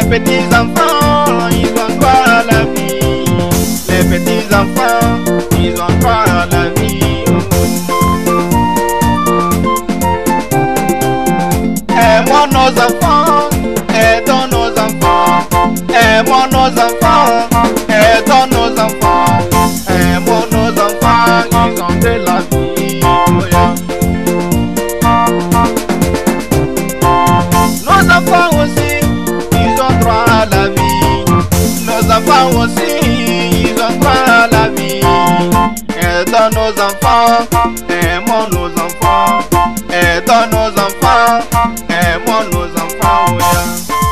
petits enfants, ils ont droit à la vie. Les petits enfants, ils ont droit à la vie. Aimons nos enfants, aidons nos enfants. Aimons nos enfants, aidons nos enfants. Aimons nos enfants, ils ont de la vie. Oh yeah. Nos enfants aussi, ils ont droit à la vie. Nos enfants aussi, ils ont droit à la vie. Aidons nos enfants, aimons nos enfants. Aidons nos enfants, aimons nos enfants. Oh yeah.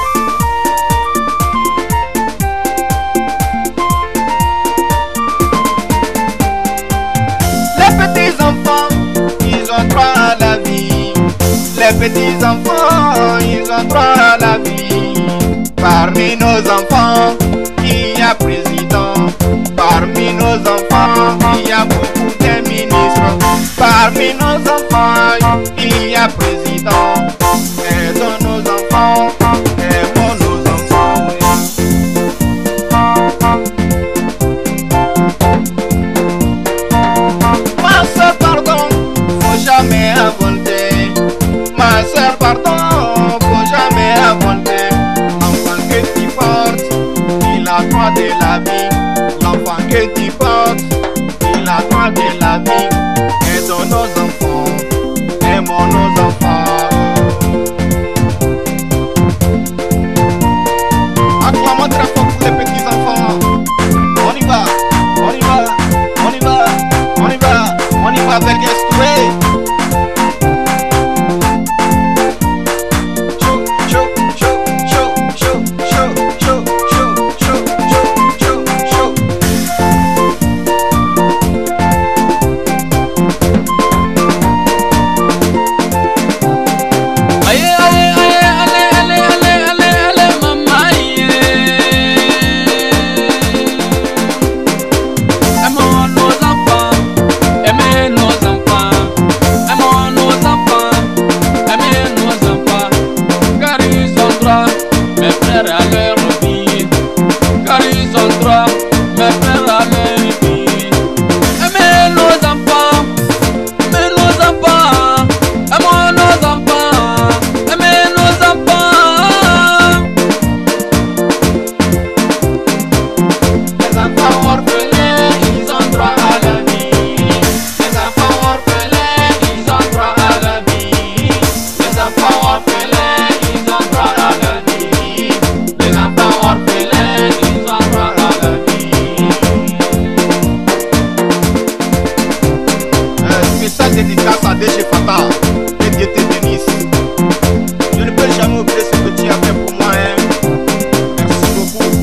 Les petits enfants, ils ont droit à la vie. Les petits enfants, ils ont droit à la vie. Parmi nos enfants, il y a président. Parmi nos enfants, il y a beaucoup de ministres. Parmi nos enfants, il y a président. Aidons nos enfants, aimons nos enfants. Ma soeur, pardon, faut jamais involter. Ma soeur, pardon, faut jamais involter. L'enfant que tu portes, il a droit de la vie. L'enfant que tu portes, il a droit de la vie. Aidons nos enfants, aimons nos enfants. Acclamons très fort pour les petits enfants. On y va, on y va, on y va, on y va, on y va vers Gestoué. Dédicace à DG Fata, que Dieu te bénisse. Je ne peux jamais oublier ce que tu as fait pour moi. Merci beaucoup.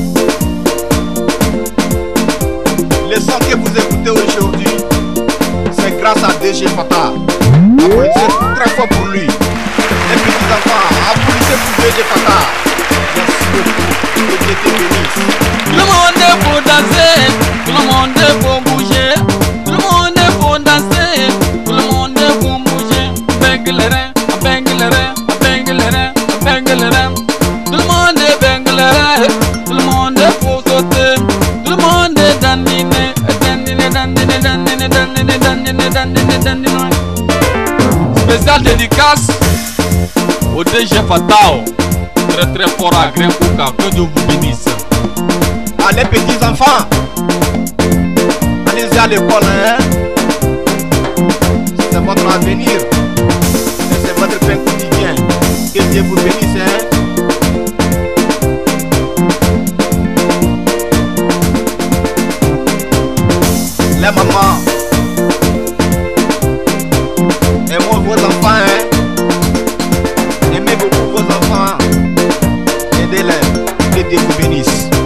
Les sons que vous écoutez aujourd'hui, c'est grâce à DG Fata. Applaudissez très fort pour lui. Les petits enfants, applaudissez pour DG Fata. Merci beaucoup. Que Dieu te bénisse. Tout le monde est pour danser, tout le monde est pour bouger, tout le monde est pour danser, tout le monde est pour bouger. Bengalere, bengalere, bengalere, bengalere. Tout le monde est bengalere, tout le monde est pour sauter, tout le monde est dandine, dandine, dandine, dandine, dandine, dandine, dandine, dandine. Spécial dédicace au DG Fatao, très très fort à Grain Kouka, que Dieu vous bénisse. Allez petits enfants, allez-y à l'école, hein. C'est votre avenir, et c'est votre pain quotidien. Que Dieu vous bénisse, hein. Les mamans, aimez vos enfants, hein. Aimez beaucoup vos enfants, aidez-les, que Dieu vous bénisse.